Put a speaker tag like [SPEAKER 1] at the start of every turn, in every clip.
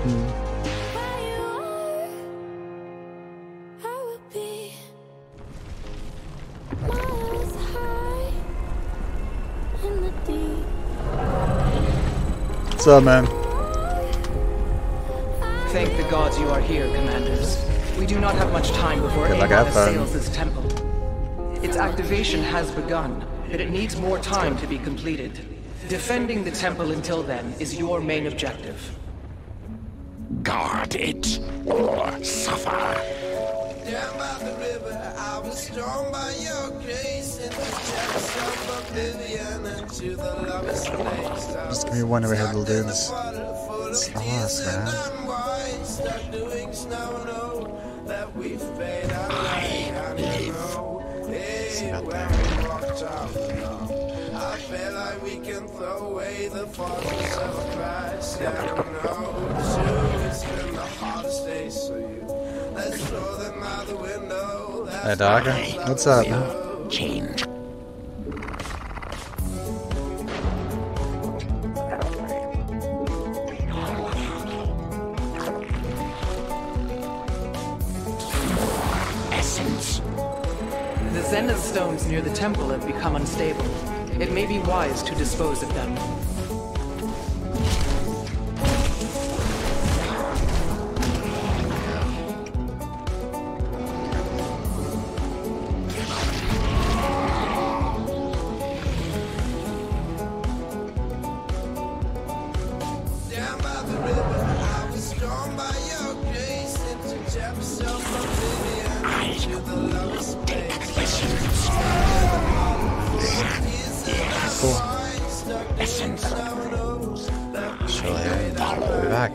[SPEAKER 1] What's up, man?
[SPEAKER 2] Thank the gods you are here, commanders. We do not have much time before Aegon assails this temple. Its activation has begun, but it needs more time to be completed. Defending the temple until then is your main objective.
[SPEAKER 3] Guard it, or suffer.
[SPEAKER 4] Down by the river, I was drawn by your grace into depths of oblivion and to the lowest place.
[SPEAKER 1] Just give me one over here, little dudes. It's us, man.
[SPEAKER 4] Stuck doing snow, that we've paid our life. I feel like we can throw away the forces of Christ. I don't know, it's been the hardest days for you. Let's throw them out the window.
[SPEAKER 1] Hey, Dogger. What's up, man?
[SPEAKER 3] Change. Essence.
[SPEAKER 2] The Zenith stones near the temple have become unstable. It may be wise to dispose of them.
[SPEAKER 4] Down by the river, I was drawn by your grace into depths of oblivion, to the lowest place.
[SPEAKER 1] Cool.
[SPEAKER 3] Essence.
[SPEAKER 1] Surely, I'll be back.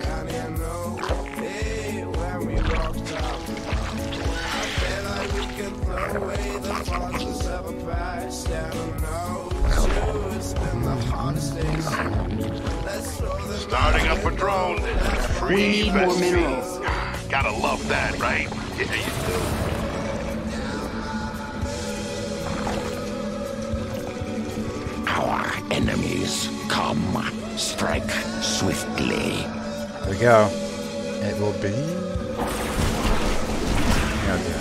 [SPEAKER 5] Starting up a drone.
[SPEAKER 2] We need more minerals.
[SPEAKER 5] Gotta love that, right? Yeah, you do.
[SPEAKER 3] Our enemies come. Strike swiftly.
[SPEAKER 1] There we go. It will be. Okay.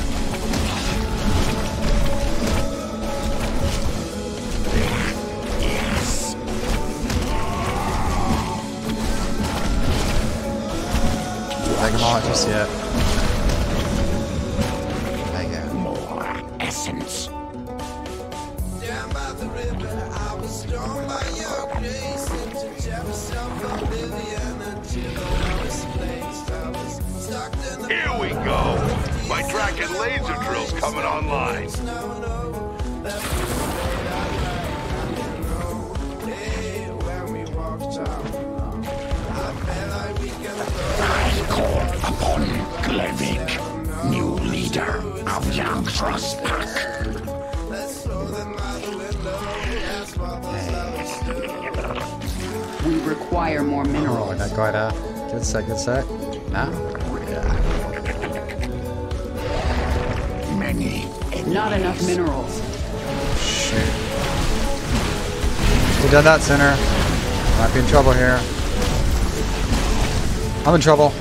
[SPEAKER 3] Yes.
[SPEAKER 1] Take them all just yet. There you go.
[SPEAKER 3] More essence.
[SPEAKER 4] Down by the river, I was drawn by your grace into depths of oblivion and to the lowest place. I was stuck in the
[SPEAKER 5] Here we go. My Draken laser drill's coming online.
[SPEAKER 3] I call upon Glevik, new leader of Young Frost Pack.
[SPEAKER 2] We require more
[SPEAKER 1] Oh,
[SPEAKER 2] minerals.
[SPEAKER 1] not quite a good set, good set. Nah? Yeah.
[SPEAKER 3] Many
[SPEAKER 2] Not enough minerals.
[SPEAKER 1] Shoot. We done that, Sinner. Might be in trouble here. I'm in trouble.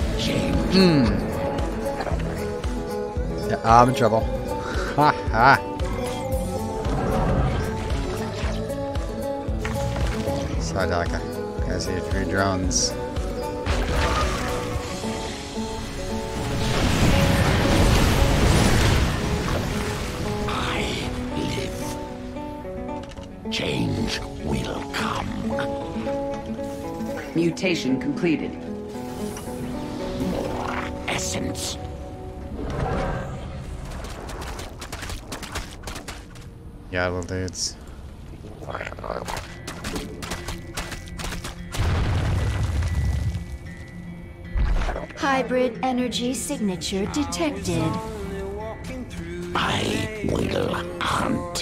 [SPEAKER 1] Yeah, I'm in trouble. Ha ha. Sorry, Daka. Guys, need 3 drones.
[SPEAKER 3] I live. Change will come.
[SPEAKER 2] Mutation completed.
[SPEAKER 3] More essence.
[SPEAKER 1] Yeah, little dudes.
[SPEAKER 6] Hybrid energy signature detected.
[SPEAKER 3] I will hunt.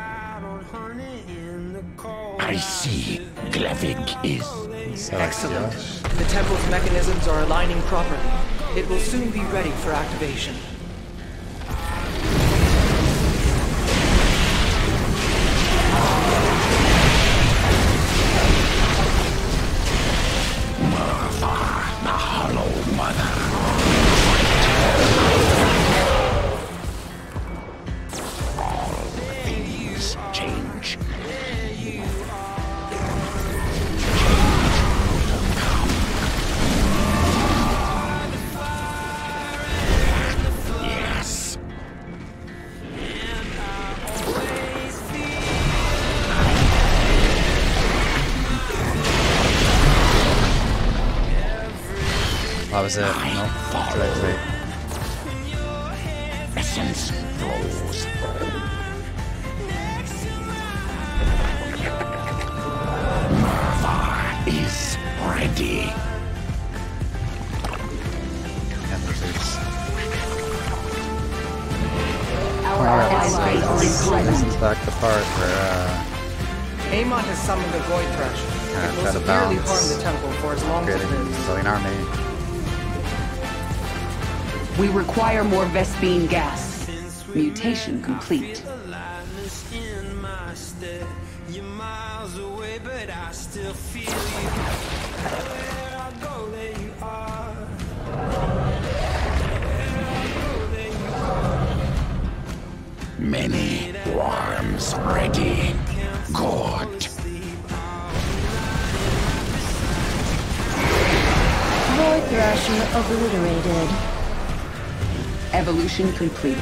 [SPEAKER 3] I see Glevik is.
[SPEAKER 2] Excellent. The temple's mechanisms are aligning properly. It will soon be ready for activation.
[SPEAKER 3] The hollow
[SPEAKER 1] That was it. Nope. Too late.
[SPEAKER 3] Essence flows. Marva is ready.
[SPEAKER 1] And there's
[SPEAKER 2] Our allies
[SPEAKER 1] this is back the part where
[SPEAKER 2] Amon has summoned a void thresh.
[SPEAKER 1] Yeah,
[SPEAKER 2] It will
[SPEAKER 1] try to
[SPEAKER 2] severely
[SPEAKER 1] balance
[SPEAKER 2] harm the temple for as long as it
[SPEAKER 1] creating
[SPEAKER 2] lives.
[SPEAKER 1] building army.
[SPEAKER 7] We require more Vespene gas. Mutation complete.
[SPEAKER 3] Many worms ready. Good.
[SPEAKER 6] Void Thrasher obliterated.
[SPEAKER 7] Evolution complete.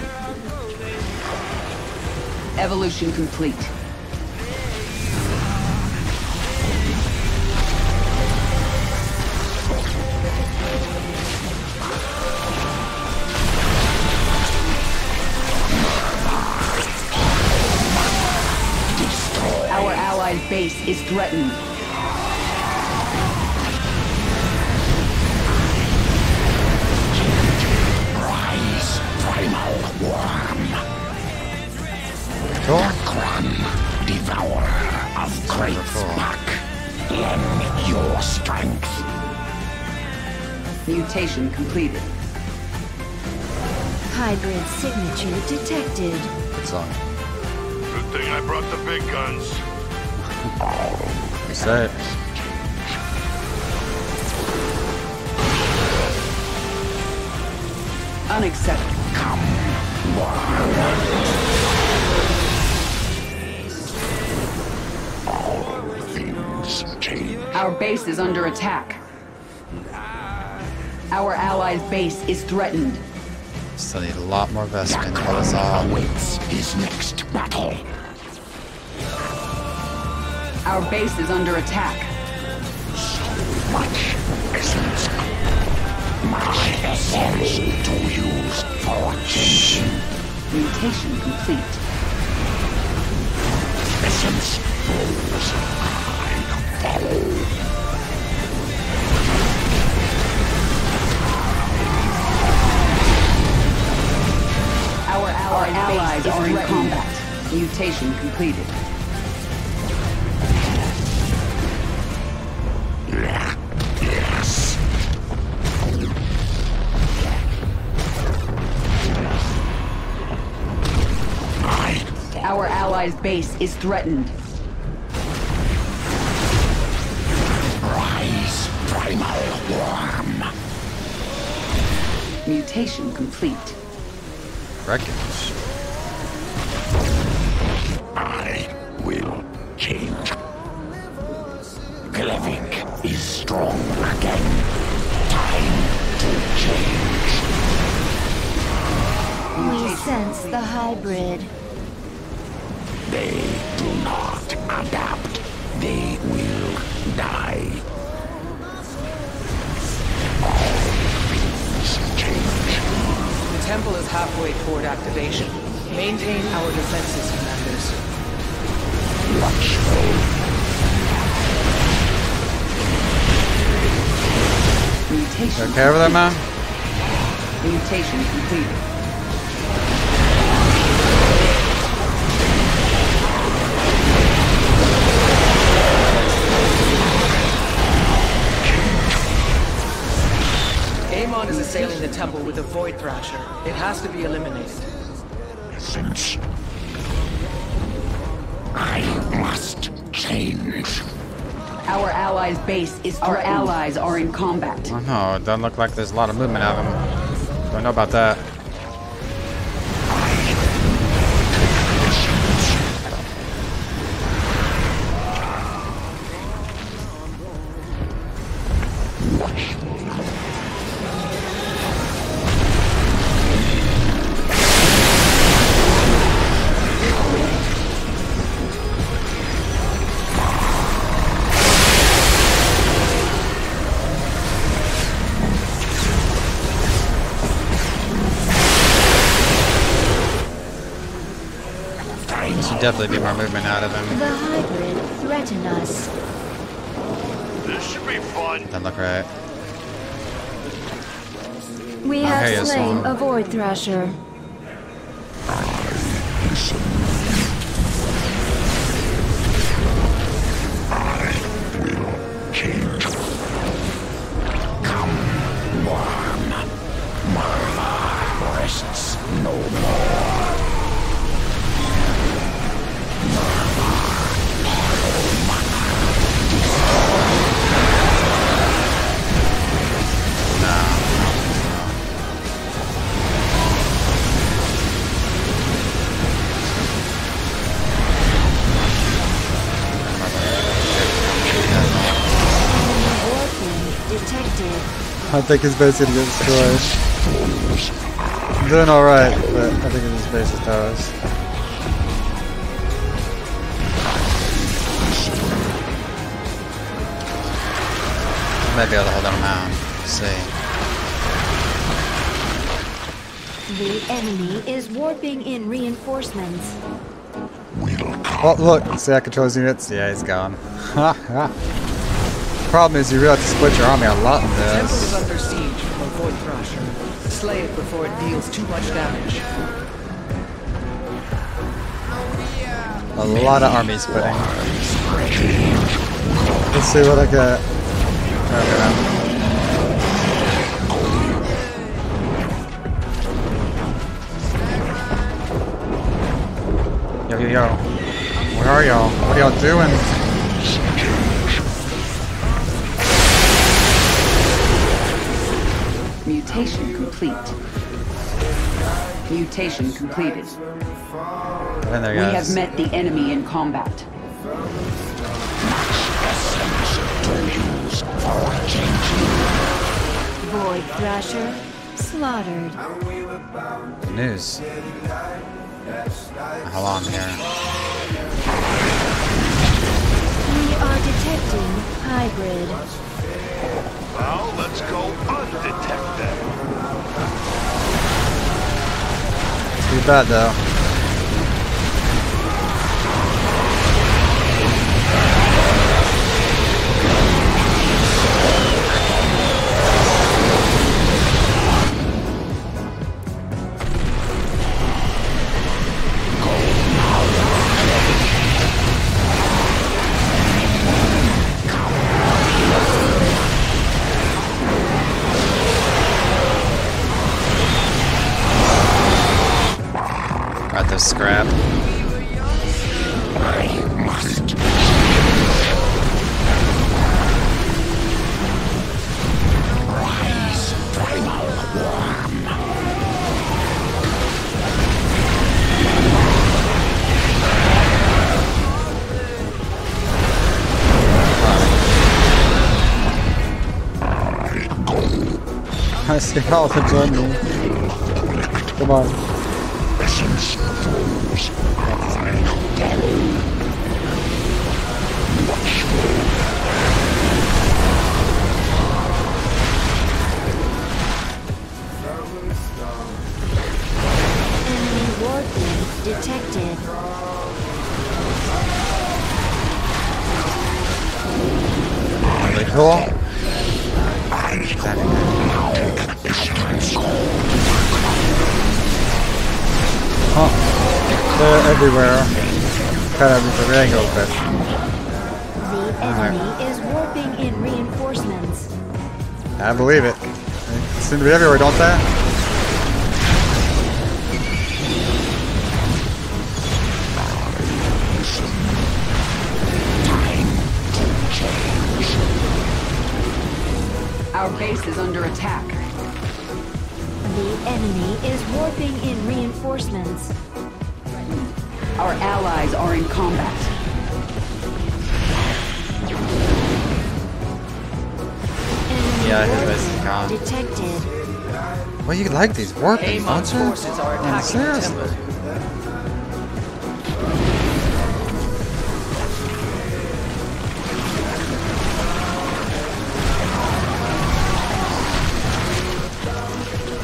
[SPEAKER 7] Evolution complete. Our allied base is threatened.
[SPEAKER 3] Rise, primal worm.
[SPEAKER 1] Cool.
[SPEAKER 3] Kran, devourer of great spark. Lend your strength.
[SPEAKER 7] Mutation completed.
[SPEAKER 6] Hybrid signature detected.
[SPEAKER 1] Good song.
[SPEAKER 5] Good thing I brought the big guns.
[SPEAKER 1] You say it.
[SPEAKER 7] Unacceptable.
[SPEAKER 3] Things change.
[SPEAKER 7] Our base is under attack. Our allies' base is threatened.
[SPEAKER 1] Still need a lot more Vespene to pull us off.
[SPEAKER 3] Awaits his next battle.
[SPEAKER 7] Our base is under attack.
[SPEAKER 3] Much essence. Much essence to use for change.
[SPEAKER 7] Mutation complete.
[SPEAKER 3] Essence flows. I follow.
[SPEAKER 7] Our allies are in combat. Mutation completed.
[SPEAKER 3] Yes.
[SPEAKER 7] Our allies' base is threatened.
[SPEAKER 3] Rise, primal worm.
[SPEAKER 7] Mutation complete.
[SPEAKER 1] Wreckage.
[SPEAKER 3] I will change. Glavik is strong again. Time to change.
[SPEAKER 6] We sense the hybrid.
[SPEAKER 3] They do not adapt. They will die. All things change.
[SPEAKER 2] The temple is halfway toward activation. Maintain our defenses, commanders.
[SPEAKER 3] Watchful.
[SPEAKER 7] Mutation.
[SPEAKER 1] Okay over there, man?
[SPEAKER 7] Mutation completed.
[SPEAKER 2] Amon is assailing the temple with a void thrasher. It has to be eliminated.
[SPEAKER 3] Since I must change.
[SPEAKER 7] Our allies' base is threatened. Our allies are in combat.
[SPEAKER 1] Oh no, it doesn't look like there's a lot of movement out of them. Don't know about that. definitely be more movement out of him.
[SPEAKER 6] The hybrid threaten us.
[SPEAKER 5] This should be fun.
[SPEAKER 1] Doesn't look right.
[SPEAKER 6] We
[SPEAKER 1] here
[SPEAKER 6] have
[SPEAKER 1] you
[SPEAKER 6] slain
[SPEAKER 1] are.
[SPEAKER 6] a Void Thrasher.
[SPEAKER 3] Change. Come, worm. Marva rests no more.
[SPEAKER 6] Detected.
[SPEAKER 1] I think his base is gonna get destroyed. I'm doing alright, but I think his base is toast. Might be able to hold him down. Let's see.
[SPEAKER 6] The enemy is warping in reinforcements.
[SPEAKER 1] Oh, look! See, I control his units. Yeah, he's gone. Problem is, you really have to split your army a lot in
[SPEAKER 2] The temple is
[SPEAKER 1] this.
[SPEAKER 2] under siege from a Void Thrasher. Slay it before it deals too much damage.
[SPEAKER 1] A lot of army splitting. Let's see what I get. Yo. Where are y'all? What are y'all doing?
[SPEAKER 7] Mutation complete. Mutation completed.
[SPEAKER 1] In there,
[SPEAKER 7] We have
[SPEAKER 1] guys.
[SPEAKER 7] met the enemy in combat.
[SPEAKER 6] Void Thrasher slaughtered.
[SPEAKER 1] News. How long here?
[SPEAKER 6] We are detecting hybrid.
[SPEAKER 5] Well, let's go undetected.
[SPEAKER 1] Too bad though. Got this scrap. I see all the journey. Come on.
[SPEAKER 3] Essence flows.
[SPEAKER 6] Enemy warping detected.
[SPEAKER 1] Really cool. Huh. They're everywhere. Kind of with the angle, but
[SPEAKER 6] The enemy is warping in reinforcements.
[SPEAKER 1] I believe it. They seem to be everywhere, don't they?
[SPEAKER 7] Our base is under attack.
[SPEAKER 6] The enemy is warping in reinforcements.
[SPEAKER 7] Our allies are in combat.
[SPEAKER 6] Enemy
[SPEAKER 1] Yeah, his
[SPEAKER 6] warping
[SPEAKER 1] base is gone.
[SPEAKER 6] detected.
[SPEAKER 1] Well, you like these warping, don't
[SPEAKER 2] Amon's
[SPEAKER 1] you?
[SPEAKER 2] forces are attacking the
[SPEAKER 1] Seriously.
[SPEAKER 2] temple.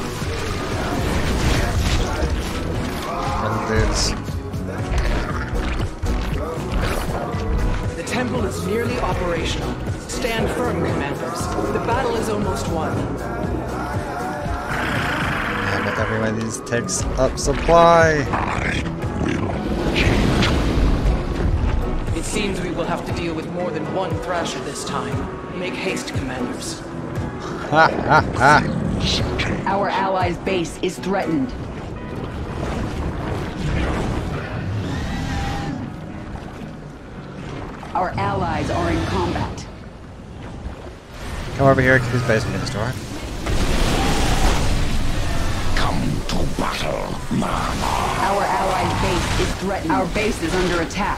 [SPEAKER 1] Dudes. Yeah, but every one of these takes up supply.
[SPEAKER 2] It seems we will have to deal with more than one Thrasher this time. Make haste, commanders.
[SPEAKER 1] Ha ha ha.
[SPEAKER 7] Our allies' base is threatened. Our allies are in combat.
[SPEAKER 1] Come over here, keep his base from the store.
[SPEAKER 3] Come to battle, man.
[SPEAKER 7] Our allies' base is threatened. Our base is under attack.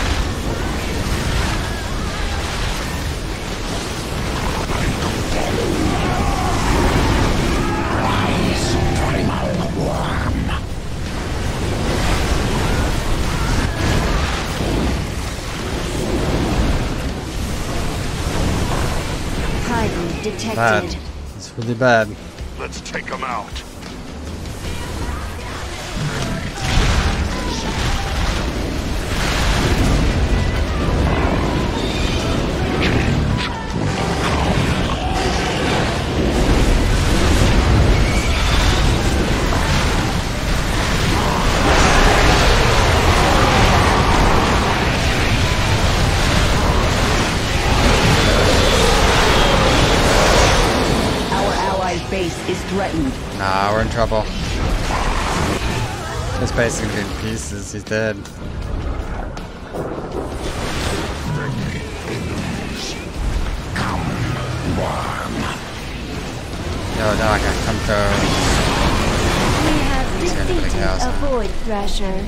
[SPEAKER 3] Rise, primal worm.
[SPEAKER 6] Titan detected.
[SPEAKER 1] Bad. It's really bad.
[SPEAKER 5] Let's take them out.
[SPEAKER 7] Base is threatened.
[SPEAKER 1] Nah, we're in trouble. His base is gonna be in pieces. He's dead. Yo, no, I gotta come through.
[SPEAKER 6] We have defeated a Void Thrasher.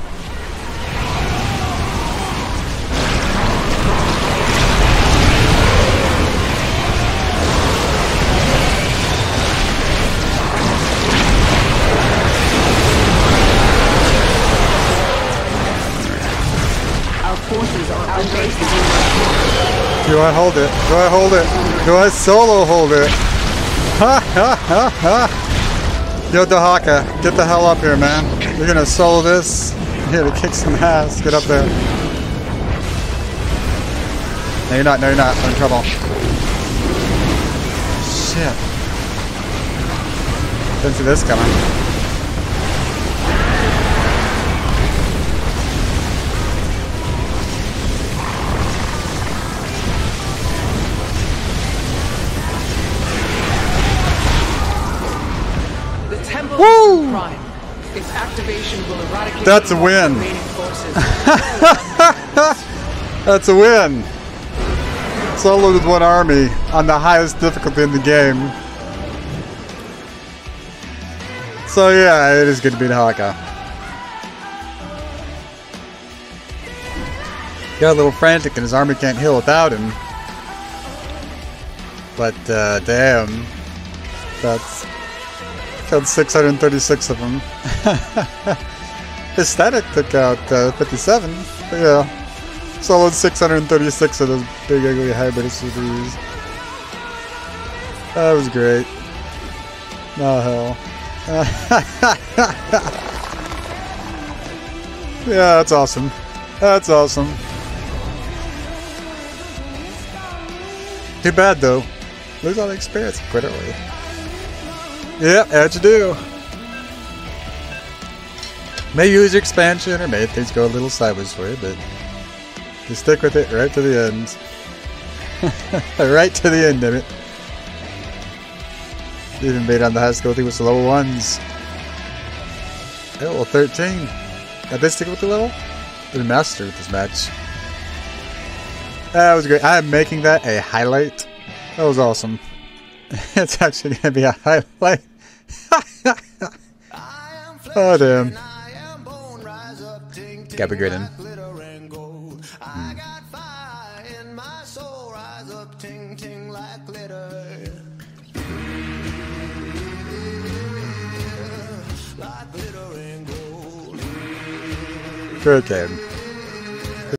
[SPEAKER 1] Do I hold it? Do I hold it? Do I solo hold it? Ha ha ha ha! Yo, Dahaka, get the hell up here, man. You're gonna solo this? You're gonna kick some ass. Get up there. No, you're not. No, you're not. I'm in trouble. Shit. Didn't see this coming.
[SPEAKER 2] Woo! Its activation will eradicate.
[SPEAKER 1] That's a win. That's a win. Solo with one army on the highest difficulty in the game. So yeah, it is good to beat Haka. Got a little frantic and his army can't heal without him. But damn, that's killed 636 of them. His static took out 57, but yeah, soloed 636 of those big ugly hybrid SCVs. That was great. Oh hell. Yeah, that's awesome. That's awesome. Too bad though. Lose all the experience quite early. Yep, how'd you do? May use your expansion or may things go a little sideways for you, but you stick with it right to the end. Right to the end of it. Even made on the high school thing with the level 1s. Level 13. Got this stick with the level? Been master with this match. That was great. I am making that a highlight. That was awesome. It's actually going to be a highlight. Oh damn. Gotta be good in. Good game.